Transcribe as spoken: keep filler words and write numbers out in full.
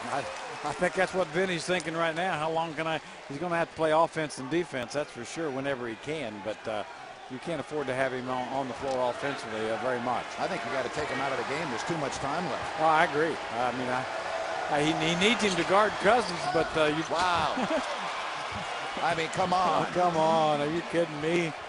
I, I think that's what Vinny's thinking right now. How long can I? He's going to have to play offense and defense, that's for sure, whenever he can. But uh, you can't afford to have him on, on the floor offensively uh, very much. I think you got to take him out of the game. There's too much time left. Oh, I agree. I mean, I, I, he, he needs him to guard Cousins, but uh, you. Wow. I mean, come on. Oh, come on. Are you kidding me?